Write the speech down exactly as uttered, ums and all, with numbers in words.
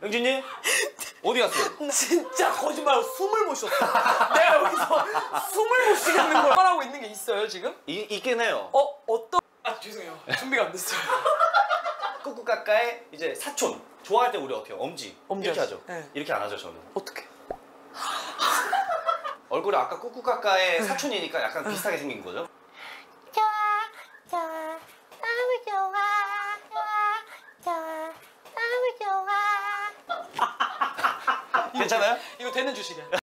영진님 어디 갔어요? 진짜 거짓말하고 숨을 못 쉬었어. 내가 여기서 숨을 못 쉬겠는 걸 말하고 있는 게 있어요 지금? 이, 있긴 해요. 어? 어떤? 아 죄송해요. 준비가 안 됐어요. 꾸꾸까까의 이제 사촌. 좋아할 때 우리 어떻게 해요? 엄지. 엄지 이렇게 하지. 하죠. 네. 이렇게 안 하죠 저는. 어떻게? 얼굴이 아까 꾸꾸까까의 사촌이니까 약간 비슷하게 생긴 거죠? 좋아 좋아 너무 좋아 좋아 좋아 너무 좋아 괜찮아요? 이거 되는 주식이야.